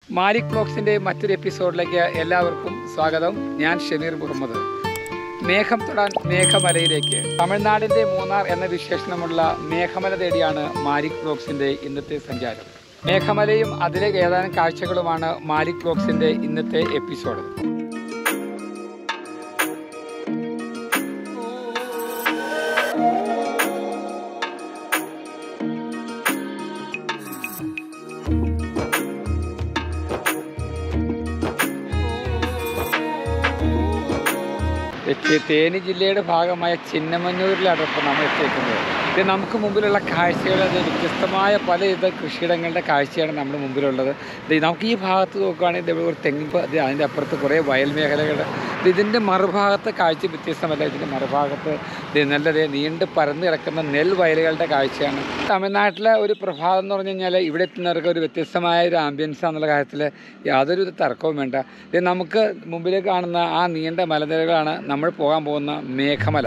മാലിക് വ്ലോഗ്സിൻ്റെ മറ്റൊരു എപ്പിസോഡിലേക്ക് എല്ലാവർക്കും സ്വാഗതം. ഞാൻ ഷമീർ മുഹമ്മദ്. മേഘം തൊടാൻ മേഘമലയിലേക്ക്, തമിഴ്നാടിൻ്റെ മൂന്നാർ എന്ന വിശേഷണമുള്ള മേഘമല തേടിയാണ് മാലിക് വ്ലോഗ്സിൻ്റെ ഇന്നത്തെ സഞ്ചാരം. മേഘമലയും അതിലെ ഏതാനും കാഴ്ചകളുമാണ് മാലിക് വ്ലോഗ്സിൻ്റെ ഇന്നത്തെ എപ്പിസോഡ്. തേനി ജില്ലയുടെ ഭാഗമായ ചിന്നമന്നൂരിലാണ് ഇപ്പോൾ നമ്മൾ എത്തിയിരിക്കുന്നത്. ഇത് നമുക്ക് മുമ്പിലുള്ള കാഴ്ചകൾ വ്യത്യസ്തമായ പലവിധ കൃഷിയിടങ്ങളുടെ കാഴ്ചയാണ് നമ്മുടെ മുമ്പിലുള്ളത്. നമുക്ക് ഈ ഭാഗത്ത് നോക്കുകയാണെങ്കിൽ ഇവിടെ ഒരു തെങ്ങ്, അതിൻ്റെ അപ്പുറത്ത് കുറേ വയൽ മേഖലകൾ. ഇതിൻ്റെ മറുഭാഗത്തെ കാഴ്ച വ്യത്യസ്തമല്ല. ഇതിൻ്റെ മറുഭാഗത്ത് നല്ലത് നീണ്ട് പരന്ന് കിടക്കുന്ന നെൽവയലുകളുടെ കാഴ്ചയാണ്. തമിഴ്നാട്ടിലെ ഒരു പ്രഭാതം എന്ന് പറഞ്ഞു കഴിഞ്ഞാൽ ഇവിടെ എത്തുന്നവർക്ക് ഒരു വ്യത്യസ്തമായ ഒരു ആംബിയൻസ് എന്നുള്ള കാര്യത്തിൽ യാതൊരു തർക്കവും വേണ്ട. ഇത് നമുക്ക് മുമ്പിലേക്ക് കാണുന്ന ആ നീണ്ട മലനിരകളാണ് നമ്മൾ പോകാൻ പോകുന്ന മേഘമല.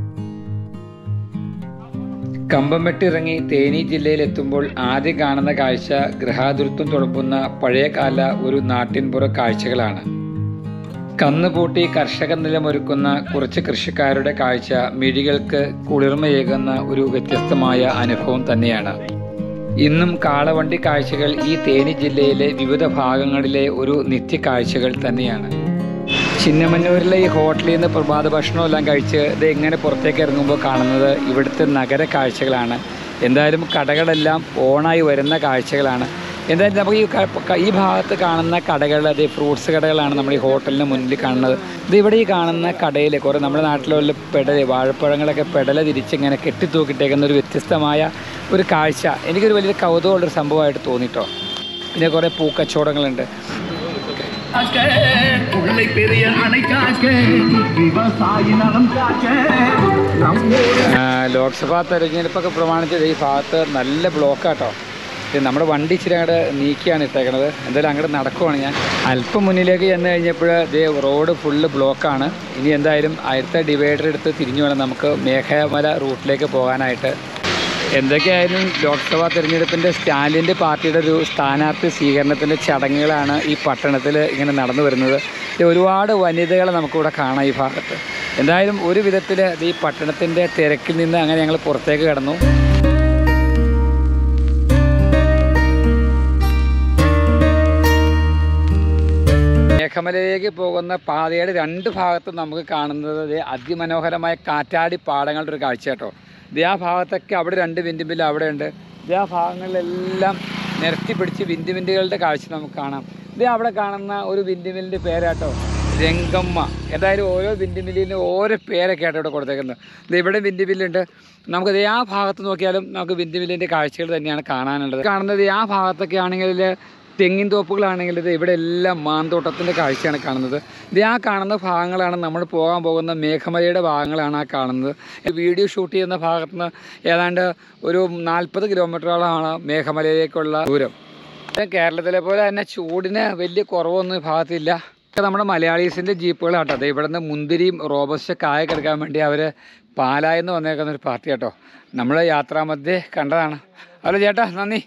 കമ്പംമെട്ടിറങ്ങി തേനി ജില്ലയിലെത്തുമ്പോൾ ആദ്യം കാണുന്ന കാഴ്ച ഗൃഹാതുരത്വം തുളുമ്പുന്ന പഴയകാല ഒരു നാട്ടിൻപുറ കാഴ്ചകളാണ്. കന്നുപൂട്ടി കർഷക നിലമൊരുക്കുന്ന കുറച്ച് കൃഷിക്കാരുടെ കാഴ്ച മിഴികൾക്ക് കുളിർമയേകുന്ന ഒരു വ്യത്യസ്തമായ അനുഭവം തന്നെയാണ്. ഇന്നും കാളവണ്ടി കാഴ്ചകൾ ഈ തേനി ജില്ലയിലെ വിവിധ ഭാഗങ്ങളിലെ ഒരു നിത്യകാഴ്ചകൾ തന്നെയാണ്. ചിന്നമന്നൂരിലെ ഈ ഹോട്ടലിൽ നിന്ന് പ്രഭാത ഭക്ഷണമെല്ലാം കഴിച്ച് ഇത് എങ്ങനെ പുറത്തേക്ക് ഇറങ്ങുമ്പോൾ കാണുന്നത് ഇവിടുത്തെ നഗര കാഴ്ചകളാണ്. എന്തായാലും കടകളെല്ലാം ഓണായി വരുന്ന കാഴ്ചകളാണ്. എന്തായാലും നമുക്ക് ഈ ഭാഗത്ത് കാണുന്ന കടകൾ, അത് ഫ്രൂട്ട്സ് കടകളാണ് നമ്മൾ ഈ ഹോട്ടലിന് മുന്നിൽ കാണുന്നത്. ഇത് ഇവിടെ ഈ കാണുന്ന കടയിൽ കുറേ നമ്മുടെ നാട്ടിലുള്ള വാഴപ്പഴങ്ങളൊക്കെ പെടല തിരിച്ചിങ്ങനെ കെട്ടിത്തൂക്കിട്ടേക്കുന്ന ഒരു വ്യത്യസ്തമായ ഒരു കാഴ്ച എനിക്കൊരു വലിയ കൗതുകമുള്ളൊരു സംഭവമായിട്ട് തോന്നിട്ടോ. പിന്നെ കുറേ പൂക്കച്ചവടങ്ങളുണ്ട്. ലോക്സഭാ തെരഞ്ഞെടുപ്പൊക്കെ പ്രമാണിച്ച് ഈ ഭാഗത്ത് നല്ല ബ്ലോക്കാട്ടോ. നമ്മുടെ വണ്ടി ഇച്ചിരി അങ്ങോട്ട് നീക്കിയാണ് ഇട്ടേക്കണത്. എന്തായാലും അങ്ങോട്ട് നടക്കുവാണ്. ഞാൻ അല്പം മുന്നിലേക്ക് ചെന്ന് കഴിഞ്ഞപ്പോൾ റോഡ് ഫുള്ള് ബ്ലോക്കാണ്. ഇനി എന്തായാലും അടുത്ത ഡിവൈഡർ എടുത്ത് തിരിഞ്ഞു വേണം നമുക്ക് മേഘമല റൂട്ടിലേക്ക് പോകാനായിട്ട്. എന്തൊക്കെയായാലും ലോക്സഭാ തെരഞ്ഞെടുപ്പിൻ്റെ സ്റ്റാലിൻ്റെ പാർട്ടിയുടെ ഒരു സ്ഥാനാർത്ഥി സ്വീകരണത്തിൻ്റെ ചടങ്ങുകളാണ് ഈ പട്ടണത്തിൽ ഇങ്ങനെ നടന്നു വരുന്നത്. ഒരുപാട് വനിതകളെ നമുക്കിവിടെ കാണാം ഈ ഭാഗത്ത്. എന്തായാലും ഒരു വിധത്തിൽ ഈ പട്ടണത്തിൻ്റെ തിരക്കിൽ നിന്ന് അങ്ങനെ ഞങ്ങൾ പുറത്തേക്ക് കടന്നു. മേഘമലയിലേക്ക് പോകുന്ന പാതയുടെ രണ്ട് ഭാഗത്തും നമുക്ക് കാണുന്നത് അതിമനോഹരമായ കാറ്റാടി പാടങ്ങളുടെ ഒരു കാഴ്ച കേട്ടോ. ആ ഭാഗത്തൊക്കെ അവിടെ രണ്ട് വിൻഡ്മില്ല് അവിടെ ഉണ്ട്. ആ ഭാഗങ്ങളിലെല്ലാം നിരത്തി പിടിച്ച് വിൻഡ്മില്ലുകളുടെ കാഴ്ച നമുക്ക് കാണാം. അവിടെ കാണുന്ന ഒരു വിൻഡ്മില്ലിൻ്റെ പേരാട്ടോ രംഗമ്മ. എന്തായാലും ഓരോ വിൻഡ്മില്ലിനും ഓരോ പേരൊക്കെ ആട്ടോ ഇവിടെ കൊടുത്തേക്കുന്നത്. ഇവിടെ വിൻഡ്മില്ലുണ്ട്. നമുക്ക് ആ ഭാഗത്ത് നോക്കിയാലും നമുക്ക് വിൻഡ്മില്ലിൻ്റെ കാഴ്ചകൾ തന്നെയാണ് കാണാനുള്ളത്. കാണുന്നത് ആ ഭാഗത്തൊക്കെ ആണെങ്കിൽ തെങ്ങിൻ തോപ്പുകളാണെങ്കിൽ ഇവിടെ എല്ലാം മാന്തോട്ടത്തിൻ്റെ കാഴ്ചയാണ് കാണുന്നത്. ആ കാണുന്ന ഭാഗങ്ങളാണ് നമ്മൾ പോകാൻ പോകുന്ന മേഘമലയുടെ ഭാഗങ്ങളാണ് ആ കാണുന്നത്. വീഡിയോ ഷൂട്ട് ചെയ്യുന്ന ഭാഗത്ത് നിന്ന് ഏതാണ്ട് ഒരു 40 കിലോമീറ്ററോളമാണ് മേഘമലയിലേക്കുള്ള ദൂരം. കേരളത്തിലെ പോലെ തന്നെ ചൂടിന് വലിയ കുറവൊന്നും ഈ ഭാഗത്തില്ല. നമ്മുടെ മലയാളീസിൻ്റെ ജീപ്പുകളാട്ടോ. അത് ഇവിടെ നിന്ന് മുന്തിരിയും റോബസ്റ്റ കായൊക്കെ എടുക്കാൻ വേണ്ടി അവർ പാലായെന്ന് വന്നേക്കുന്ന ഒരു പാർട്ടി കേട്ടോ. നമ്മൾ യാത്രാമധ്യേ കണ്ടതാണ്. ഹലോ ചേട്ടാ, നന്ദി.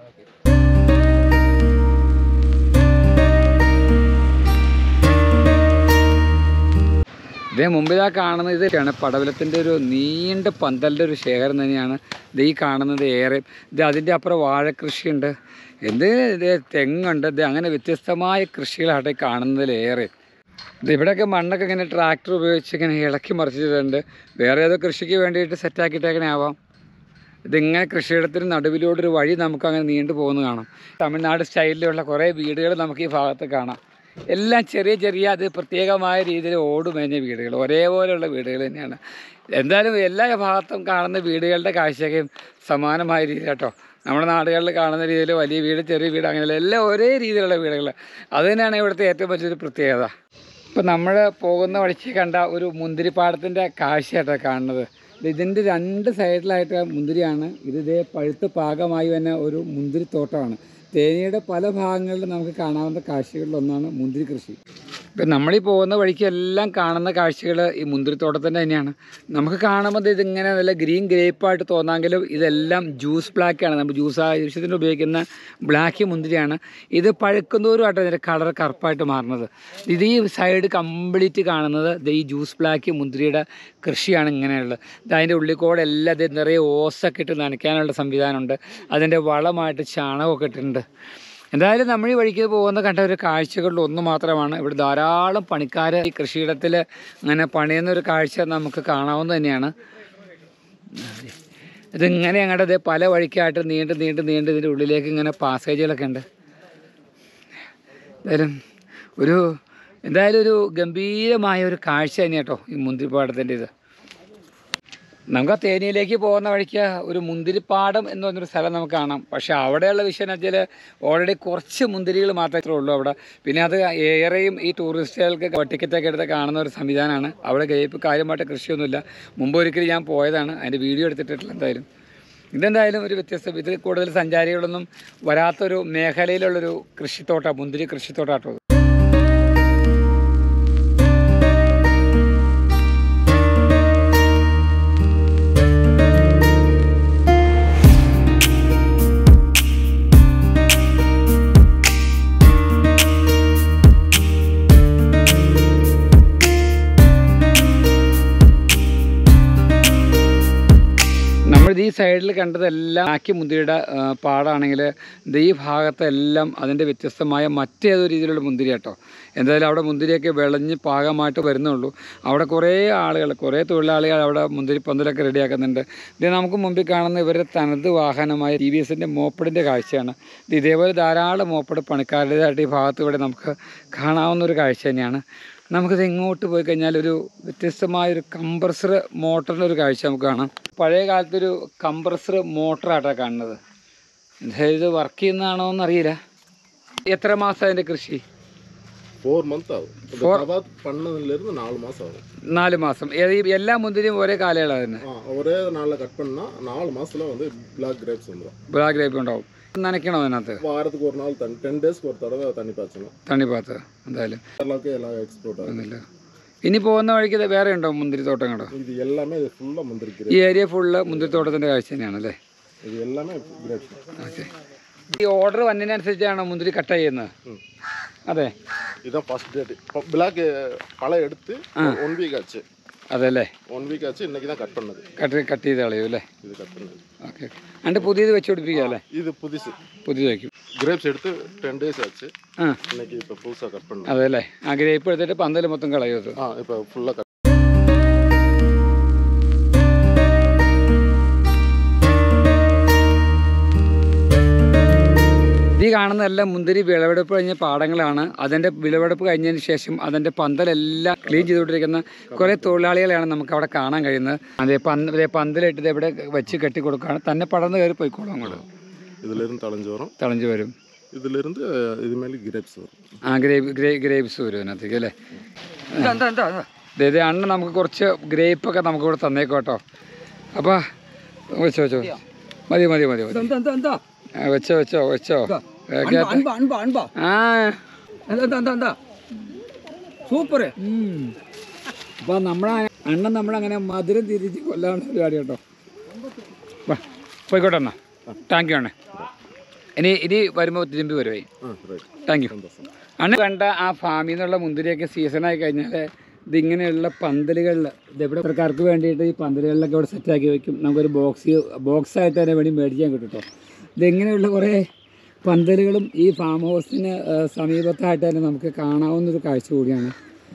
മുമ്പിലാ കാണുന്നത് ഇതൊക്കെയാണ് പടവലത്തിൻ്റെ ഒരു നീണ്ട പന്തലിൻ്റെ ഒരു ശേഖരം തന്നെയാണ് ഈ കാണുന്നത്. ഏറെ അതിൻ്റെ അപ്പുറം വാഴക്കൃഷിയുണ്ട്, തെങ്ങുണ്ട്. അങ്ങനെ വ്യത്യസ്തമായ കൃഷികളാട്ടെ കാണുന്നതിലേറെ. ഇവിടെയൊക്കെ മണ്ണൊക്കെ ഇങ്ങനെ ട്രാക്ടർ ഉപയോഗിച്ച് ഇങ്ങനെ ഇളക്കി മറിച്ചിട്ടുണ്ട്. വേറെ ഏതോ കൃഷിക്ക് വേണ്ടിയിട്ട് സെറ്റാക്കിയിട്ടേക്കണേ ആവാം. ഇതിങ്ങനെ കൃഷിയിടത്തിന് നടുവിലൂടെ വഴി നമുക്ക് അങ്ങനെ നീണ്ടു പോകുന്നത് കാണാം. തമിഴ്നാട് സ്റ്റൈലിലുള്ള കുറേ വീടുകൾ നമുക്ക് ഈ ഭാഗത്ത് കാണാം. എല്ലാം ചെറിയ ചെറിയ അത് പ്രത്യേകമായ രീതിയിൽ ഓടുമേഞ്ഞ വീടുകൾ, ഒരേപോലെയുള്ള വീടുകൾ തന്നെയാണ്. എന്തായാലും എല്ലാ ഭാഗത്തും കാണുന്ന വീടുകളുടെ കാഴ്ചയൊക്കെയും സമാനമായ രീതി കേട്ടോ. നമ്മുടെ നാടുകളിൽ കാണുന്ന രീതിയിൽ വലിയ വീട്, ചെറിയ വീട്, അങ്ങനെയുള്ള എല്ലാം ഒരേ രീതിയിലുള്ള വീടുകൾ. അത് തന്നെയാണ് ഇവിടുത്തെ ഏറ്റവും വലിയൊരു പ്രത്യേകത. ഇപ്പം നമ്മൾ പോകുന്ന വഴിക്ക് കണ്ട ഒരു മുന്തിരിപ്പാടത്തിൻ്റെ കാഴ്ചയായിട്ടാണ് കാണുന്നത്. ഇതിൻ്റെ രണ്ട് സൈഡിലായിട്ട് മുന്തിരിയാണ്. ഇതേ പഴുത്ത് പാകമായി തന്നെ ഒരു മുന്തിരിത്തോട്ടമാണ്. തേനിയുടെ പല ഭാഗങ്ങളിലും നമുക്ക് കാണാവുന്ന കാഴ്ചകളിലൊന്നാണ് മുന്തിരി കൃഷി. ഇപ്പം നമ്മളീ പോകുന്ന വഴിക്ക് എല്ലാം കാണുന്ന കാഴ്ചകൾ ഈ മുന്തിരിത്തോട്ടത്തിൻ്റെ തന്നെയാണ്. നമുക്ക് കാണുമ്പോൾ ഇതിങ്ങനെ നല്ല ഗ്രീൻ ഗ്രേപ്പായിട്ട് തോന്നാമെങ്കിലും ഇതെല്ലാം ജ്യൂസ് ബ്ലാക്കാണ്. നമ്മൾ ജ്യൂസ് ആവശ്യത്തിന് ഉപയോഗിക്കുന്ന ബ്ലാക്ക് മുന്തിരിയാണ്. ഇത് പഴുക്കുന്നതോറുമായിട്ട് അതിൻ്റെ കളർ കറുപ്പായിട്ട് മാറുന്നത്. ഇത് ഈ സൈഡ് കംപ്ലീറ്റ് കാണുന്നത് ഈ ജ്യൂസ് ബ്ലാക്ക് മുന്തിരിയുടെ കൃഷിയാണ് ഇങ്ങനെയുള്ളത്. അതിൻ്റെ ഉള്ളിൽ എല്ലാം ഇത് നിറയെ ഓസൊക്കെ ഇട്ട് നനയ്ക്കാനുള്ള സംവിധാനമുണ്ട്. അതിൻ്റെ വളമായിട്ട് ചാണകമൊക്കെ ഇട്ടിട്ടുണ്ട്. എന്തായാലും നമ്മൾ ഈ വഴിക്ക് പോകുന്ന കണ്ട ഒരു കാഴ്ചകളിൽ ഒന്ന് മാത്രമാണ്. ഇവിടെ ധാരാളം പണിക്കാർ ഈ കൃഷിയിടത്തിൽ അങ്ങനെ പണിയുന്ന ഒരു കാഴ്ച നമുക്ക് കാണാവുന്ന തന്നെയാണ്. ഇതിങ്ങനെ അങ്ങോട്ട് പല വഴിക്കായിട്ട് നീണ്ട് ഇതിൻ്റെ ഉള്ളിലേക്ക് ഇങ്ങനെ പാസേജുകളൊക്കെ ഉണ്ട്. എന്തായാലും ഒരു ഗംഭീരമായ ഒരു കാഴ്ച തന്നെ കേട്ടോ ഈ മുന്തിരിപ്പാടത്തിൻ്റെ ഇത്. നമുക്ക് ആ തേനിയിലേക്ക് പോകുന്ന വഴിക്ക് ഒരു മുന്തിരിപ്പാടം എന്ന് പറഞ്ഞൊരു സ്ഥലം നമുക്ക് കാണാം. പക്ഷേ അവിടെയുള്ള വിഷയം എന്ന് വെച്ചാൽ ഓൾറെഡി കുറച്ച് മുന്തിരികൾ മാത്രമേ ഉള്ളൂ അവിടെ. പിന്നെ അത് ഏറെയും ഈ ടൂറിസ്റ്റുകൾക്ക് ടിക്കറ്റൊക്കെ എടുത്ത് കാണുന്ന ഒരു സംവിധാനമാണ്. അവിടെ ഗ്രേപ്പ് കാര്യമായിട്ട് കൃഷിയൊന്നുമില്ല. മുമ്പ് ഒരിക്കലും ഞാൻ പോയതാണ്, അതിൻ്റെ വീഡിയോ എടുത്തിട്ടില്ല. ഇതെന്തായാലും ഒരു വ്യത്യസ്ത, ഇതിൽ കൂടുതൽ സഞ്ചാരികളൊന്നും വരാത്തൊരു മേഖലയിലുള്ളൊരു കൃഷിത്തോട്ടം, മുന്തിരി കൃഷിത്തോട്ടാട്ടോ. ഈ സൈഡിൽ കണ്ടതെല്ലാം ആക്കി മുന്തിരിയുടെ പാടാണെങ്കിൽ ഈ ഭാഗത്തെല്ലാം അതിൻ്റെ വ്യത്യസ്തമായ മറ്റേതൊരു രീതിയിലുള്ള മുന്തിരി കേട്ടോ. എന്തായാലും അവിടെ മുന്തിരിയൊക്കെ വിളഞ്ഞ് പാകമായിട്ട് വരുന്നുള്ളൂ. അവിടെ കുറേ ആളുകൾ, കുറേ തൊഴിലാളികൾ അവിടെ മുന്തിരി പന്തലൊക്കെ റെഡിയാക്കുന്നുണ്ട്. ഇത് നമുക്ക് മുമ്പിൽ കാണുന്ന ഇവരുടെ തനത് വാഹനമായ TVSൻ്റെ മോപ്പഡിൻ്റെ കാഴ്ചയാണ്. ഇതേപോലെ ധാരാളം മോപ്പഡ് പണിക്കാരുടേതായിട്ട് ഈ ഭാഗത്ത് ഇവിടെ നമുക്ക് കാണാവുന്ന ഒരു കാഴ്ച തന്നെയാണ്. നമുക്കിത് ഇങ്ങോട്ട് പോയി കഴിഞ്ഞാൽ ഒരു വ്യത്യസ്തമായൊരു കംപ്രസർ മോട്ടറിൻ്റെ ഒരു കാഴ്ച നമുക്ക് കാണാം. പഴയ കാലത്തൊരു കംപ്രസർ മോട്ടറായിട്ടാണ് കാണുന്നത്. ഇത് വർക്ക് ചെയ്യുന്നതാണോ എന്നറിയില്ല. എത്ര മാസം അതിൻ്റെ കൃഷി? 4 months ആവും. 4 മാസം. എല്ലാ മുന്തിരിയും ഒരേ കാലയളവ് തന്നെ? ഒരേ നാളിൽ കട്ട് பண்ணா 4 മാസത്തിൽ வந்து ബ്ലാക്ക് ഗ്രേപ്സ് ഉണ്ടാവും. ബ്ലാക്ക് ഗ്രേപ്പ് ഉണ്ടാവും. നനയ്ക്കണോ അതിനകത്ത്? വാരத்துக்கு ഒരു നാൾ 10 ഡേയ്സ് ഒരു തടവ തണ്ണി പാച്ചണം. തണ്ണി പാത്ത് എന്തായാലും എല്ലാം എക്സ്പോർട്ട് ആകുന്നില്ല. ഇനി പോകുന്ന വഴിക്ക് വേറെ ഉണ്ടോ മുന്തിരി തോട്ടങ്ങളോ? ഇത് എല്ലാമേ ഫുള്ള് മുന്തിരി. ഈ ഏരിയ ഫുള്ള് മുന്തിരിത്തോട്ടത്തിൻ്റെ കാഴ്ച തന്നെയാണ് അല്ലേ? ഇത് എല്ലാമേ ഗ്രേപ്സ്. ഓക്കെ. ഈ ഓർഡർ വന്നതിനനുസരിച്ചാണോ മുന്തിരി കട്ട് ചെയ്യുന്നത്? അതെ. ഇതാ ഫസ്റ്റ് ഡേറ്റ്. ബ്ലാക്ക് പഴം എടുത്ത് 1 വീക്ക് ആச்சு. അതല്ലേ? 1 വീക്ക് ആச்சு. ഇന്നേക്ക് தான் കട്ട് பண்ணது. കട്ട് ചെയ്ത് കളയും അല്ലേ? ഇത് കട്ട് பண்ணது. ഓക്കെ. അണ്ട് പുതിയത് വെച്ച് പിടിപ്പിക്കുക അല്ലേ? ഇത് പുതിയത് വയ്ക്കും. ഗ്രേപ്സ് എടുത്ത് 10 ഡേയ്സ് ആச்சு. ഇന്നേക്ക് ഇപ്പോൾ പുതുസാ കട്ട് பண்ணது. അതല്ലേ? ആ ഗ്രേപ്പ് എടുത്തിട്ട് പന്തൽ മൊത്തം കളയും അത്? ഇപ്പോൾ ഫുള്ള്. ഈ കാണുന്നതെല്ലാം മുന്തിരി വിളവെടുപ്പ് കഴിഞ്ഞ പാടങ്ങളാണ്. അതിൻ്റെ വിളവെടുപ്പ് കഴിഞ്ഞതിന് ശേഷം അതിൻ്റെ പന്തലെല്ലാം ക്ലീൻ ചെയ്തുകൊണ്ടിരിക്കുന്ന കുറേ തൊഴിലാളികളെയാണ് നമുക്ക് അവിടെ കാണാൻ കഴിയുന്നത്. അതേ പന്തലിട്ട് ഇവിടെ വെച്ച് കെട്ടി കൊടുക്കുകയാണ്. തന്നെ പടർന്ന് കയറി പോയിക്കോളും അങ്ങോട്ട്. തളഞ്ചു വരും. ഗ്രേപ്സ് വരും അതിനകത്തേക്ക് അല്ലേ? അണ്ണ നമുക്ക് കുറച്ച് ഗ്രേപ്പൊക്കെ നമുക്ക് ഇവിടെ തന്നേക്കോട്ടോ. അപ്പോൾ വെച്ചോ മതി വെച്ചോ. സൂപ്പർ. അപ്പോൾ അണ്ണൻ നമ്മളങ്ങനെ മധുരം തിരിച്ച് കൊല്ലാനുള്ള പരിപാടി കേട്ടോ. പോയിക്കോട്ടെ അണ്ണ. താങ്ക് യു അണ്ണ. ഇനി വരുമ്പോൾ തിരുമ്പി വരുവേ. താങ്ക് യു അണ്ണ. കണ്ട ആ ഫാമിൽ നിന്നുള്ള മുന്തിരിയൊക്കെ സീസണായി കഴിഞ്ഞാൽ ഇതിങ്ങനെയുള്ള പന്തലുകളിൽ ഇതെവിടെ സർക്കാർക്ക് വേണ്ടിയിട്ട് ഈ പന്തലുകളിലൊക്കെ ഇവിടെ സെറ്റാക്കി വയ്ക്കും. നമുക്കൊരു ബോക്സായിട്ട് തന്നെ വേണ്ടി മേടിക്കാൻ കിട്ടും കേട്ടോ. ഇതിങ്ങനെയുള്ള കുറേ പന്തലുകളും ഈ ഫാം ഹൗസിന് സമീപത്തായിട്ട് തന്നെ നമുക്ക് കാണാവുന്നൊരു കാഴ്ച കൂടിയാണ്.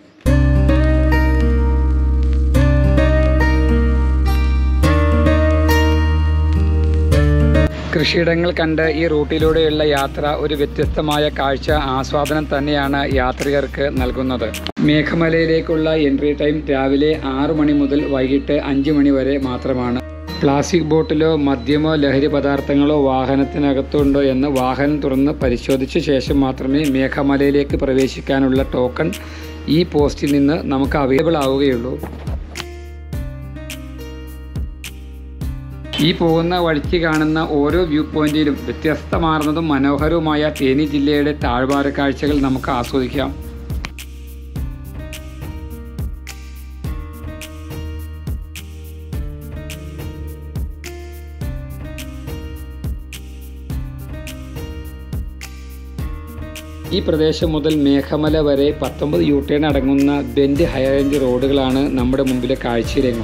കൃഷിയിടങ്ങൾ കണ്ട് ഈ റൂട്ടിലൂടെയുള്ള യാത്ര ഒരു വ്യത്യസ്തമായ കാഴ്ച ആസ്വാദനം തന്നെയാണ് യാത്രികർക്ക് നൽകുന്നത്. മേഘമലയിലേക്കുള്ള എൻട്രി ടൈം രാവിലെ 6 മണി മുതൽ വൈകിട്ട് 5 മണി വരെ മാത്രമാണ്. പ്ലാസ്റ്റിക് ബോട്ടിലോ മദ്യമോ ലഹരി പദാർത്ഥങ്ങളോ വാഹനത്തിനകത്തുണ്ടോ എന്ന് വാഹനം തുറന്ന് പരിശോധിച്ച ശേഷം മാത്രമേ മേഘമലയിലേക്ക് പ്രവേശിക്കാനുള്ള ടോക്കൺ ഈ പോസ്റ്റിൽ നിന്ന് നമുക്ക് അവൈലബിൾ ആവുകയുള്ളൂ. ഈ പോകുന്ന വഴിക്ക് കാണുന്ന ഓരോ വ്യൂ പോയിന്റിലും വ്യത്യസ്തമാർന്നതും മനോഹരവുമായ തേനി ജില്ലയുടെ താഴ്വാര കാഴ്ചകൾ നമുക്ക് ആസ്വദിക്കാം. ഈ പ്രദേശം മുതൽ മേഘമല വരെ 19 യൂട്ടേൺ അടങ്ങുന്ന ബെൻഡ് ഹൈ റേഞ്ച് റോഡുകളാണ് നമ്മുടെ മുമ്പിലെ കാഴ്ചയിലെങ്ങും.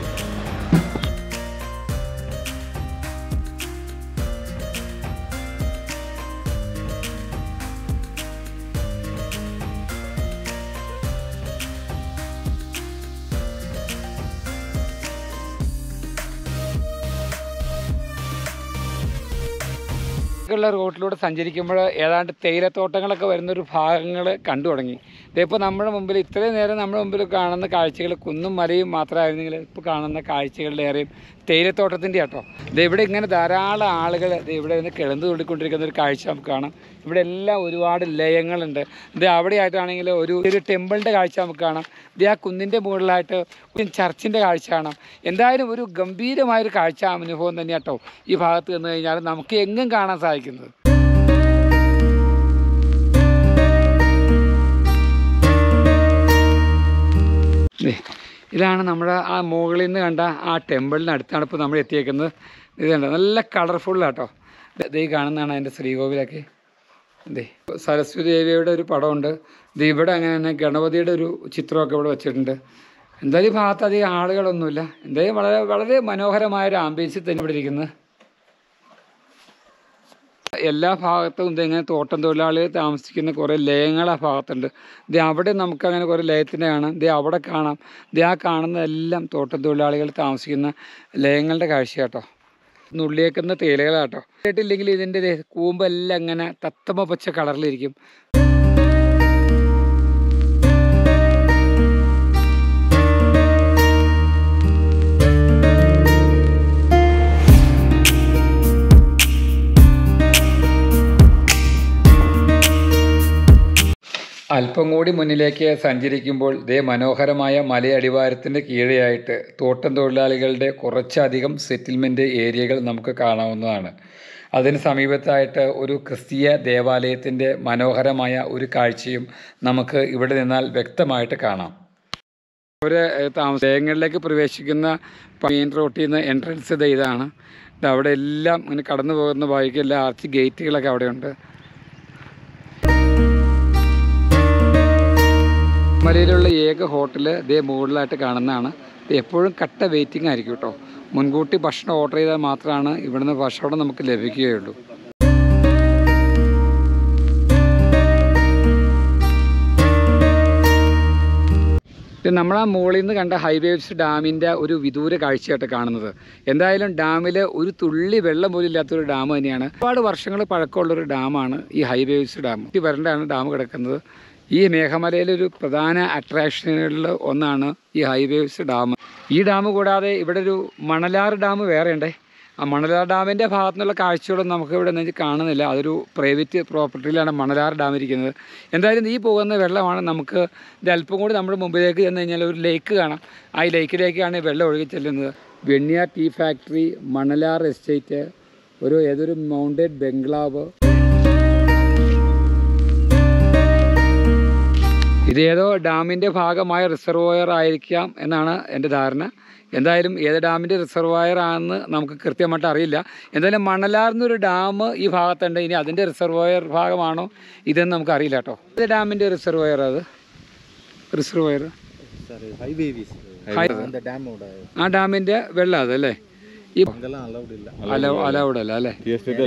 ുള്ള റോട്ടിലൂടെ സഞ്ചരിക്കുമ്പോൾ ഏതാണ്ട് തേയിലത്തോട്ടങ്ങളൊക്കെ വരുന്നൊരു ഭാഗങ്ങൾ കണ്ടു തുടങ്ങി. ഇതിപ്പോൾ നമ്മുടെ മുമ്പിൽ ഇത്രയും നേരം നമ്മുടെ മുമ്പിൽ കാണുന്ന കാഴ്ചകൾ കുന്നും മലയും മാത്രമായിരുന്നെങ്കിൽ ഇപ്പോൾ കാണുന്ന കാഴ്ചകളിലേറെയും തേയിലത്തോട്ടത്തിൻ്റെ കേട്ടോ. ഇവിടെ ഇങ്ങനെ ധാരാളം ആളുകൾ ഇവിടെ നിന്ന് കിളന്ന് തുള്ളിക്കൊണ്ടിരിക്കുന്ന ഒരു കാഴ്ച നമുക്ക് കാണാം. ഇവിടെ എല്ലാം ഒരുപാട് ലയങ്ങളുണ്ട്. അവിടെയായിട്ടാണെങ്കിൽ ഒരു ടെമ്പിളിൻ്റെ കാഴ്ച നമുക്ക് കാണാം. ആ കുന്നിൻ്റെ മുകളിലായിട്ട് ചർച്ചിൻ്റെ കാഴ്ച കാണാം. എന്തായാലും ഒരു ഗംഭീരമായൊരു കാഴ്ച അനുഭവം തന്നെ കേട്ടോ ഈ ഭാഗത്ത് വന്നു കഴിഞ്ഞാൽ നമുക്ക് എങ്ങും കാണാൻ സാധിക്കുന്നത്. ഇതാണ് നമ്മുടെ ആ മുകളിൽ നിന്ന് കണ്ട ആ ടെമ്പിളിനടുത്താണ് ഇപ്പോൾ നമ്മൾ എത്തിയേക്കുന്നത്. ഇത് കണ്ടോ, നല്ല കളർഫുള്ളാട്ടോ. ഇത് കാണുന്നതാണ് അതിൻ്റെ ശ്രീകോവിലൊക്കെ. സരസ്വതി ദേവിയുടെ ഒരു പടമുണ്ട്. ഇവിടെ അങ്ങനെ തന്നെ ഗണപതിയുടെ ഒരു ചിത്രമൊക്കെ ഇവിടെ വെച്ചിട്ടുണ്ട്. എന്തായാലും ഈ ഭാഗത്ത് അധികം ആളുകളൊന്നുമില്ല. എന്തായാലും വളരെ വളരെ മനോഹരമായൊരു ആംബിയൻസിൽ തന്നെ ഇവിടെ ഇരിക്കുന്നത്. എല്ലാ ഭാഗത്തും ഇങ്ങനെ തോട്ടം തൊഴിലാളികൾ താമസിക്കുന്ന കുറേ ലയങ്ങൾ ആ ഭാഗത്തുണ്ട്. അവിടെ നമുക്കങ്ങനെ കുറേ ലയത്തിൻ്റെ കാണാം. അവിടെ കാണാം. ആ കാണുന്നതെല്ലാം തോട്ടം തൊഴിലാളികൾ താമസിക്കുന്ന ലയങ്ങളുടെ കാഴ്ച കേട്ടോ. നുള്ളിയേക്കുന്ന തേയിലകളാട്ടോ. കേട്ടില്ലെങ്കിൽ ഇതിൻ്റെ കൂമ്പെല്ലാം അങ്ങനെ തത്തമ്മ പച്ച കളറിലിരിക്കും. അല്പം കൂടി മുന്നിലേക്ക് സഞ്ചരിക്കുമ്പോൾ മനോഹരമായ മലയടിവാരത്തിൻ്റെ കീഴെയായിട്ട് തോട്ടം തൊഴിലാളികളുടെ കുറച്ചധികം സെറ്റിൽമെൻറ്റ് ഏരിയകൾ നമുക്ക് കാണാവുന്നതാണ്. അതിന് സമീപത്തായിട്ട് ഒരു ക്രിസ്തീയ ദേവാലയത്തിൻ്റെ മനോഹരമായ ഒരു കാഴ്ചയും നമുക്ക് ഇവിടെ നിന്നാൽ വ്യക്തമായിട്ട് കാണാം. അവർ താമസങ്ങളിലേക്ക് പ്രവേശിക്കുന്ന മെയിൻ റോട്ടിൽ നിന്ന് എൻട്രൻസ് ഇതാണ്. അവിടെ എല്ലാം ഇങ്ങനെ കടന്നു പോകുന്ന വഴിക്ക് എല്ലാ ആർച്ച് ഗേറ്റുകളൊക്കെ അവിടെയുണ്ട്. മലയിലുള്ള ഏക ഹോട്ടൽ മുകളിലായിട്ട് കാണുന്നതാണ്. എപ്പോഴും കട്ട വെയിറ്റിംഗ് ആയിരിക്കും കേട്ടോ. മുൻകൂട്ടി ഭക്ഷണം ഓർഡർ ചെയ്താൽ മാത്രമാണ് ഇവിടുന്ന് ഭക്ഷണം നമുക്ക് ലഭിക്കുകയുള്ളൂ. നമ്മളാ മുകളിൽ നിന്ന് കണ്ട ഹൈവേവ്സ് ഡാമിൻ്റെ ഒരു വിദൂര കാഴ്ചയായിട്ട് കാണുന്നത്. എന്തായാലും ഡാമിൽ ഒരു തുള്ളി വെള്ളം പോലും ഇല്ലാത്തൊരു ഡാം തന്നെയാണ്. ഒരുപാട് വർഷങ്ങൾ പഴക്കമുള്ളൊരു ഡാമാണ് ഈ ഹൈവേവ്സ് ഡാം. വരണ്ടാണ് ഡാം കിടക്കുന്നത്. ഈ മേഘമലയിലൊരു പ്രധാന അട്രാക്ഷനുകളിൽ ഒന്നാണ് ഈ ഹൈവേവ്സ് ഡാം. ഈ ഡാം കൂടാതെ ഇവിടെ ഒരു മണലാർ ഡാം വേറെ ഉണ്ടേ. ആ മണലാർ ഡാമിൻ്റെ ഭാഗത്തു നിന്നുള്ള കാഴ്ചകളൊന്നും നമുക്ക് ഇവിടെ നിന്ന് കാണുന്നില്ല. അതൊരു പ്രൈവറ്റ് പ്രോപ്പർട്ടിയിലാണ് മണലാർ ഡാം ഇരിക്കുന്നത്. എന്തായാലും ഈ പോകുന്ന വെള്ളമാണ് നമുക്ക് അല്പം കൂടി നമ്മുടെ മുമ്പിലേക്ക് ചെന്ന് കഴിഞ്ഞാൽ ഒരു ലേക്ക് കാണാം. ആ ലേക്കിലേക്കാണ് വെള്ളം ഒഴുകി ചെല്ലുന്നത്. Venniyar tea factory, Manalar estate, ഏതൊരു മൗണ്ടഡ് ബംഗ്ലാവ്. ഇതേതോ ഡാമിൻ്റെ ഭാഗമായ റിസർവോയർ ആയിരിക്കാം എന്നാണ് എൻ്റെ ധാരണ. എന്തായാലും ഏത് ഡാമിൻ്റെ റിസർവോയർ ആണെന്ന് നമുക്ക് കൃത്യമായിട്ട് അറിയില്ല. എന്തായാലും മണലാർന്നൊരു ഡാം ഈ ഭാഗത്തുണ്ട്. ഇനി അതിൻ്റെ റിസർവോയർ ഭാഗമാണോ ഇതെന്ന് നമുക്ക് അറിയില്ല കേട്ടോ. ഏത് ഡാമിൻ്റെ റിസർവോയർ അത്? റിസർവോയർ ആ ഡാമിൻ്റെ വെള്ളം അതല്ലേ? അലൗഡ് അല്ല അല്ലേ?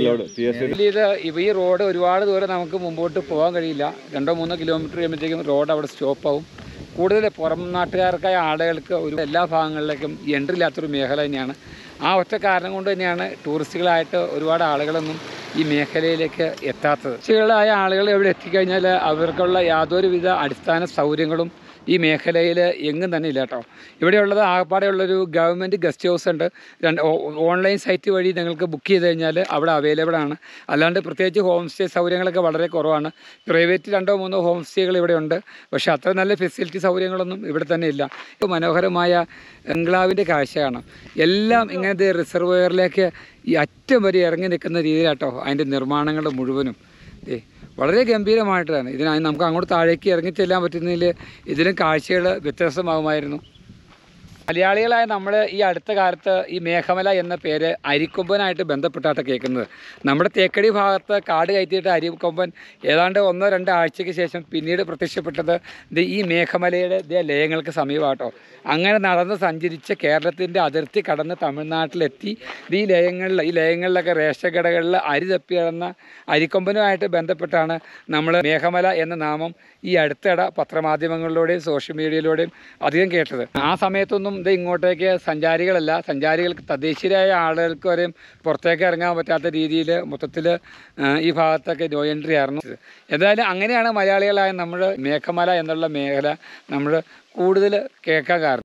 ഈ റോഡ് ഒരുപാട് ദൂരം നമുക്ക് മുമ്പോട്ട് പോകാൻ കഴിയില്ല. 2-3 കിലോമീറ്റർ കഴിയുമ്പോഴത്തേക്കും റോഡ് അവിടെ സ്റ്റോപ്പാവും. കൂടുതൽ പുറം നാട്ടുകാർക്കായ ആളുകൾക്ക് എല്ലാ ഭാഗങ്ങളിലേക്കും എൻട്രി ഇല്ലാത്തൊരു മേഖല തന്നെയാണ്. ആ ഒറ്റ കാരണം കൊണ്ട് തന്നെയാണ് ടൂറിസ്റ്റുകളായിട്ട് ഒരുപാട് ആളുകളൊന്നും ഈ മേഖലയിലേക്ക് എത്താത്തത്. ടൂറിസ്റ്റുകളായ ആളുകൾ ഇവിടെ എത്തിക്കഴിഞ്ഞാൽ അവർക്കുള്ള യാതൊരുവിധ അടിസ്ഥാന സൗകര്യങ്ങളും ഈ മേഖലയിൽ എങ്ങും തന്നെ ഇല്ല കേട്ടോ. ഇവിടെയുള്ളത് ആകപ്പാടെയുള്ളൊരു ഗവൺമെൻറ് ഗസ്റ്റ് ഹൗസ് ഉണ്ട്. ഓൺലൈൻ സൈറ്റ് വഴി നിങ്ങൾക്ക് ബുക്ക് ചെയ്ത് കഴിഞ്ഞാൽ അവിടെ അവൈലബിൾ ആണ്. അല്ലാണ്ട് പ്രത്യേകിച്ച് ഹോം സ്റ്റേ സൗകര്യങ്ങളൊക്കെ വളരെ കുറവാണ്. പ്രൈവറ്റ് 2-3 ഹോം സ്റ്റേകൾ ഇവിടെ ഉണ്ട്. പക്ഷേ അത്ര നല്ല ഫെസിലിറ്റി സൗകര്യങ്ങളൊന്നും ഇവിടെ തന്നെ ഇല്ല. മനോഹരമായ ബംഗ്ലാവിൻ്റെ കാഴ്ച കാണാം. എല്ലാം ഇങ്ങനത്തെ റിസർവോയറിലേക്ക് ഈ അറ്റം വരെ ഇറങ്ങി നിൽക്കുന്ന രീതിയിലാട്ടോ അതിൻ്റെ നിർമ്മാണങ്ങൾ മുഴുവനും. വളരെ ഗംഭീരമായിട്ടാണ്. നമുക്ക് അങ്ങോട്ട് താഴേക്ക് ഇറങ്ങി ചെല്ലാൻ പറ്റുന്നതിൽ ഇതിലും കാഴ്ചകൾ വ്യത്യാസമാകുമായിരുന്നു. മലയാളികളായ നമ്മൾ ഈ അടുത്ത കാലത്ത് ഈ മേഘമല എന്ന പേര് അരിക്കൊമ്പനായിട്ട് ബന്ധപ്പെട്ടാണ് കേൾക്കുന്നത്. നമ്മുടെ തേക്കടി ഭാഗത്ത് കാട് കയറ്റിയിട്ട് അരിക്കൊമ്പൻ ഏതാണ്ട് 1-2 ആഴ്ചയ്ക്ക് ശേഷം പിന്നീട് പ്രത്യക്ഷപ്പെട്ടത് ഈ മേഘമലയുടെ ലയങ്ങൾക്ക് സമീപമാട്ടോ. അങ്ങനെ നടന്ന് സഞ്ചരിച്ച് കേരളത്തിൻ്റെ അതിർത്തി കടന്ന് തമിഴ്നാട്ടിലെത്തി ഈ ലയങ്ങളിലൊക്കെ റേഷൻ കടകളിൽ അരി തപ്പി കിടന്ന അരിക്കൊമ്പനുമായിട്ട് ബന്ധപ്പെട്ടാണ് നമ്മൾ മേഘമല എന്ന നാമം ഈ അടുത്തിടെ പത്രമാധ്യമങ്ങളിലൂടെയും സോഷ്യൽ മീഡിയയിലൂടെയും അധികം കേട്ടത്. ആ സമയത്തൊന്നും ഇങ്ങോട്ടേക്ക് സഞ്ചാരികൾക്ക് തദ്ദേശീയരായ ആളുകൾക്ക് വരെയും പുറത്തേക്ക് ഇറങ്ങാൻ പറ്റാത്ത രീതിയിൽ മൊത്തത്തിൽ ഈ ഭാഗത്തൊക്കെ നോ എൻട്രി ആയിരുന്നു. എന്തായാലും അങ്ങനെയാണ് മലയാളികളായ നമ്മൾ മേഘമല എന്നുള്ള മേഖല നമ്മൾ കൂടുതൽ കേൾക്കാൻ കാരണം.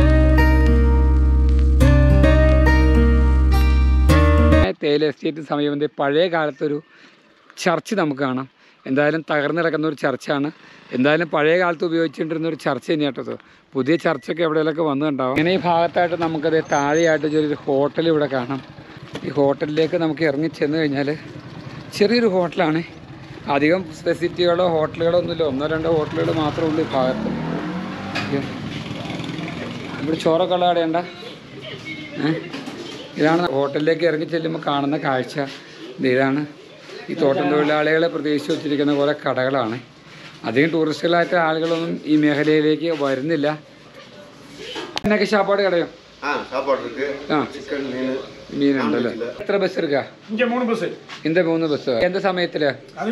തേയില എസ്റ്റേറ്റിന് സമീപത്തെ പഴയ കാലത്തൊരു ചർച്ച് നമുക്ക് കാണാം. എന്തായാലും തകർന്നു കിടക്കുന്ന ഒരു ചർച്ചാണ്. എന്തായാലും പഴയ കാലത്ത് ഉപയോഗിച്ചുകൊണ്ടിരുന്ന ഒരു ചർച്ച തന്നെയാട്ടത്. പുതിയ ചർച്ചൊക്കെ എവിടെയെങ്കിലൊക്കെ വന്നിട്ടുണ്ടാവും. അങ്ങനെ ഈ ഭാഗത്തായിട്ട് നമുക്കത് താഴെയായിട്ട് ചെറിയൊരു ഹോട്ടൽ ഇവിടെ കാണാം. ഈ ഹോട്ടലിലേക്ക് നമുക്ക് ഇറങ്ങി ചെന്ന് കഴിഞ്ഞാൽ ചെറിയൊരു ഹോട്ടലാണ്. അധികം ഫെസിലിറ്റികളോ ഹോട്ടലുകളോ ഒന്നുമില്ല. 1-2 ഹോട്ടലുകൾ മാത്രമേ ഉള്ളൂ ഈ ഭാഗത്ത്. ഇവിടെ ചോറൊക്കെ ഉള്ള കടയുണ്ട. ഇതാണ് ഹോട്ടലിലേക്ക് ഇറങ്ങി ചെല്ലുമ്പോൾ കാണുന്ന കാഴ്ച. ഇതാണ് ഈ തോട്ടം തൊഴിലാളികളെ പ്രതീക്ഷിച്ച് വെച്ചിരിക്കുന്ന കുറേ കടകളാണ്. അധികം ടൂറിസ്റ്റുകളായിട്ട് ആളുകളൊന്നും ഈ മേഖലയിലേക്ക് വരുന്നില്ല. എന്നൊക്കെ സാപ്പാട് കടയോ? മീനുണ്ടല്ലോ. എത്ര ബസ് എടുക്കുക? 3 ബസ്. എന്ത് സമയത്തില്?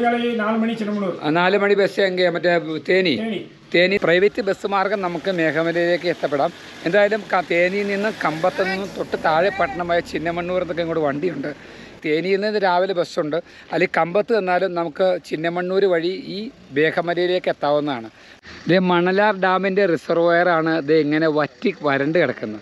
4 മണി ബസ് എങ്കിൽ മറ്റേ തേനി പ്രൈവറ്റ് ബസ് മാർഗം നമുക്ക് മേഘമലയിലേക്ക് എത്തപ്പെടാം. എന്തായാലും തേനിയിൽ നിന്ന് കമ്പത്ത് നിന്ന് തൊട്ട് താഴെ പട്ടണമായ ചിന്നമണ്ണൂർ എന്നൊക്കെ ഇങ്ങോട്ട് വണ്ടിയുണ്ട്. തേനിയിൽ നിന്ന് രാവിലെ ബസ്സുണ്ട്. അല്ലെങ്കിൽ കമ്പത്ത് നിന്നാലും നമുക്ക് ചിന്നമണ്ണൂർ വഴി ഈ മേഘമലയിലേക്ക് എത്താവുന്നതാണ്. ഇത് മണലാർ ഡാമിൻ്റെ റിസർവോയറാണ് ഇത് ഇങ്ങനെ വരണ്ട് കിടക്കുന്നത്.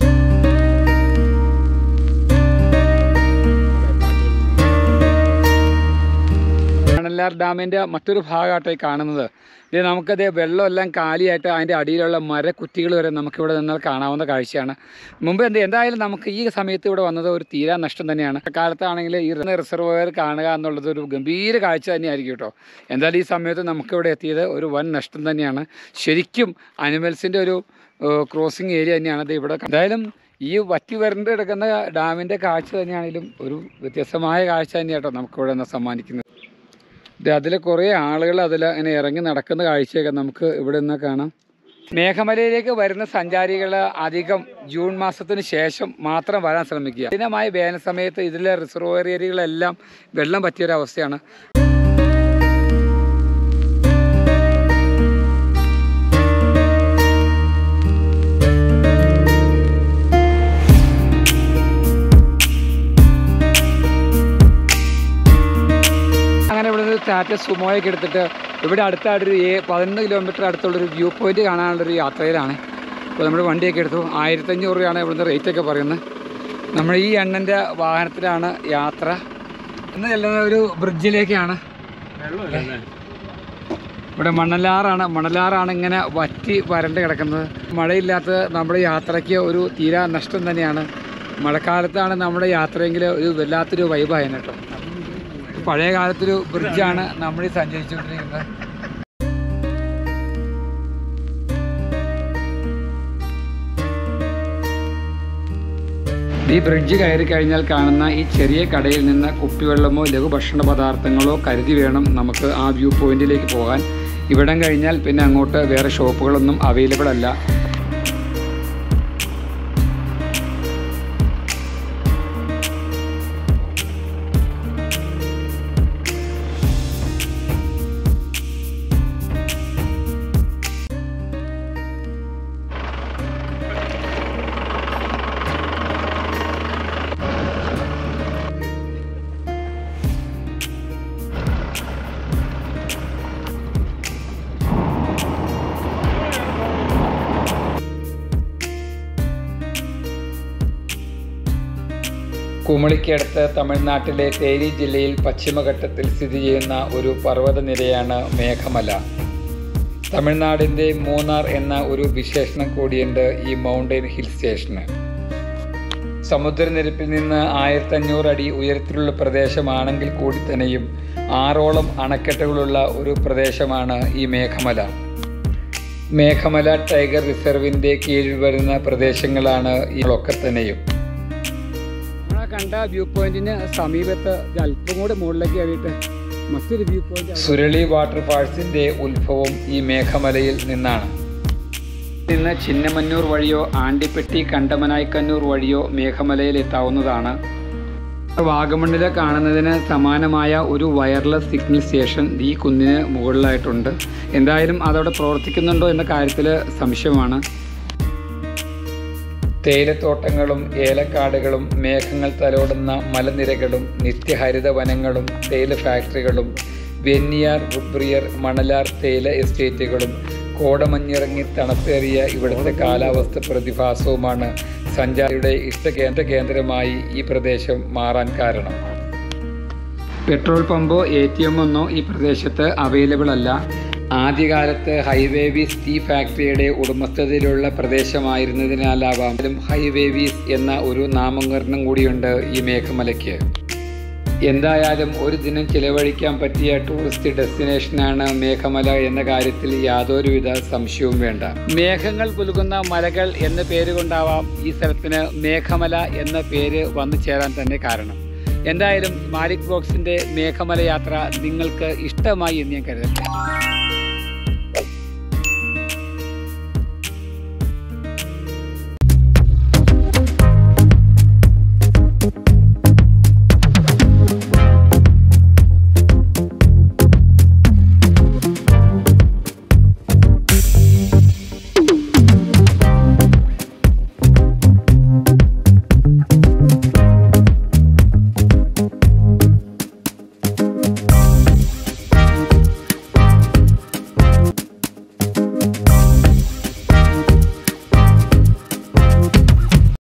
മണലാർ ഡാമിൻ്റെ മറ്റൊരു ഭാഗമായിട്ടായി കാണുന്നത്. ഇത് നമുക്കത് വെള്ളമെല്ലാം കാലിയായിട്ട് അതിൻ്റെ അടിയിലുള്ള മരക്കുറ്റികൾ വരെ നമുക്കിവിടെ നിന്നാൽ കാണാവുന്ന കാഴ്ചയാണ്. മുമ്പ് എന്തായാലും നമുക്ക് ഈ സമയത്ത് ഇവിടെ വന്നത് ഒരു തീരാ നഷ്ടം തന്നെയാണ്. കാലത്താണെങ്കിൽ ഈ റിസർവോയർ കാണുക എന്നുള്ളത് ഒരു ഗംഭീര കാഴ്ച തന്നെയായിരിക്കും കേട്ടോ. എന്തായാലും ഈ സമയത്ത് നമുക്കിവിടെ എത്തിയത് ഒരു വൻ നഷ്ടം തന്നെയാണ്. ശരിക്കും അനിമൽസിൻ്റെ ഒരു ക്രോസിങ് ഏരിയ തന്നെയാണ് ഇത് ഇവിടെ. എന്തായാലും ഈ വരണ്ട് കിടക്കുന്ന ഡാമിൻ്റെ കാഴ്ച തന്നെയാണെങ്കിലും ഒരു വ്യത്യസ്തമായ കാഴ്ച തന്നെയാട്ടോ നമുക്കിവിടെ നിന്ന് സമ്മാനിക്കുന്നത്. അതിൽ കുറേ ആളുകൾ അങ്ങനെ ഇറങ്ങി നടക്കുന്ന കാഴ്ചയൊക്കെ നമുക്ക് ഇവിടെ നിന്ന് കാണാം. മേഘമലയിലേക്ക് വരുന്ന സഞ്ചാരികൾ അധികം ജൂൺ മാസത്തിന് ശേഷം മാത്രം വരാൻ ശ്രമിക്കുക. കഠിനമായ വേനൽ സമയത്ത് ഇതിലെ റിസർവോയർ ഏരിയകളെല്ലാം വെള്ളം പറ്റിയൊരവസ്ഥയാണ്. ടാറ്റ സുമോയൊക്കെ എടുത്തിട്ട് ഇവിടെ അടുത്തായിട്ടൊരു 11 കിലോമീറ്റർ അടുത്തുള്ളൊരു വ്യൂ പോയിൻ്റ് കാണാനുള്ളൊരു യാത്രയിലാണ്. അപ്പോൾ നമ്മൾ വണ്ടിയൊക്കെ എടുത്തു. 1500 രൂപയാണ് ഇവിടുന്ന് റേറ്റൊക്കെ പറയുന്നത്. നമ്മൾ ഈ എണ്ണൻ്റെ വാഹനത്തിലാണ് യാത്ര. ഇന്ന് ചെല്ലുന്ന ഒരു ബ്രിഡ്ജിലേക്കാണ്. ഇവിടെ മണലാറാണ് ഇങ്ങനെ വരണ്ട് കിടക്കുന്നത്. മഴയില്ലാത്ത നമ്മുടെ യാത്രയ്ക്ക് ഒരു തീരാ നഷ്ടം തന്നെയാണ്. മഴക്കാലത്താണ് നമ്മുടെ യാത്രയെങ്കിൽ ഒരു വല്ലാത്തൊരു വൈബായിരുന്നു കേട്ടോ. പഴയ കാലത്തൊരു ബ്രിഡ്ജാണ് നമ്മൾ സഞ്ചരിച്ചുകൊണ്ടിരിക്കുന്നത്. ഈ ബ്രിഡ്ജ് കയറി കഴിഞ്ഞാൽ കാണുന്ന ഈ ചെറിയ കടയിൽ നിന്ന് കുപ്പിവെള്ളമോ ലഘുഭക്ഷണ പദാർത്ഥങ്ങളോ കരുതി വേണം നമുക്ക് ആ വ്യൂ പോയിന്റിലേക്ക് പോകാൻ. ഇവിടം കഴിഞ്ഞാൽ പിന്നെ അങ്ങോട്ട് വേറെ ഷോപ്പുകളൊന്നും അവൈലബിൾ അല്ല. കുമളിക്കടുത്ത് തമിഴ്നാട്ടിലെ തേനി ജില്ലയിൽ പശ്ചിമഘട്ടത്തിൽ സ്ഥിതി ചെയ്യുന്ന ഒരു പർവ്വതനിരയാണ് മേഘമല. തമിഴ്നാടിൻ്റെ മൂന്നാർ എന്ന ഒരു വിശേഷണം കൂടിയുണ്ട് ഈ മൗണ്ടൻ ഹിൽ സ്റ്റേഷന്. സമുദ്രനിരപ്പിൽ നിന്ന് 1500 അടി ഉയരത്തിലുള്ള പ്രദേശമാണെങ്കിൽ കൂടി തന്നെയും 6ഓളം അണക്കെട്ടുകളുള്ള ഒരു പ്രദേശമാണ് ഈ മേഘമല. മേഘമല ടൈഗർ റിസർവിൻ്റെ കീഴിൽ വരുന്ന പ്രദേശങ്ങളാണ് ഇതൊക്കെ തന്നെയും. നമ്മളെ കണ്ട വ്യൂ പോയിന്റിന് സമീപത്ത് അല്പം കൂടെ മുകളിലേക്ക് കയറിയിട്ട് മറ്റൊരു വ്യൂ പോയിന്റ് സുരളി വാട്ടർഫാൾസിൻ്റെ ഉത്ഭവം ഈ മേഘമലയിൽ നിന്നാണ്. ഇന്ന് ചിന്നമന്നൂർ വഴിയോ ആണ്ടിപ്പെട്ടി കണ്ടമനായിക്കന്നൂർ വഴിയോ മേഘമലയിൽ എത്താവുന്നതാണ്. വാഗമണ്ണിൽ കാണുന്നതിന് സമാനമായ ഒരു വയർലെസ് സിഗ്നൽ സ്റ്റേഷൻ ഈ കുന്നിന് മുകളിലായിട്ടുണ്ട്. എന്തായാലും അതവിടെ പ്രവർത്തിക്കുന്നുണ്ടോ എന്ന കാര്യത്തിൽ സംശയമാണ്. തേയിലത്തോട്ടങ്ങളും ഏലക്കാടുകളും മേഘങ്ങൾ തലോടുന്ന മലനിരകളും നിത്യഹരിത വനങ്ങളും തേയില ഫാക്ടറികളും വെന്നിയാർ വുഡ്ബ്രിയർ മണലാർ തേയില എസ്റ്റേറ്റുകളും കോടമഞ്ഞിറങ്ങി തണുപ്പേറിയ ഇവിടുത്തെ കാലാവസ്ഥ പ്രതിഭാസവുമാണ് സഞ്ചാരിയുടെ കേന്ദ്രമായി ഈ പ്രദേശം മാറാൻ കാരണം. പെട്രോൾ പമ്പോ ATM ഒന്നോ ഈ പ്രദേശത്ത് അവൈലബിൾ അല്ല. ആദ്യകാലത്ത് ഹൈവേവീസ് ടീ ഫാക്ടറിയുടെ ഉടമസ്ഥതയിലുള്ള പ്രദേശമായിരുന്നതിനാലാവാം ഹൈവേവീസ് എന്ന ഒരു നാമകരണം കൂടിയുണ്ട് ഈ മേഘമലയ്ക്ക്. എന്തായാലും ഒരു ദിനം ചിലവഴിക്കാൻ പറ്റിയ ടൂറിസ്റ്റ് ഡെസ്റ്റിനേഷനാണ് മേഘമല എന്ന കാര്യത്തിൽ യാതൊരുവിധ സംശയവും വേണ്ട. മേഘങ്ങൾ പുലുകുന്ന മലകൾ എന്ന പേരുകൊണ്ടാവാം ഈ സ്ഥലത്തിന് മേഘമല എന്ന പേര് വന്നു ചേരാൻ തന്നെ കാരണം. എന്തായാലും മാലിക് വ്ലോഗ്സിൻ്റെ മേഘമല യാത്ര നിങ്ങൾക്ക് ഇഷ്ടമായി എന്ന് ഞാൻ കരുതട്ടെ.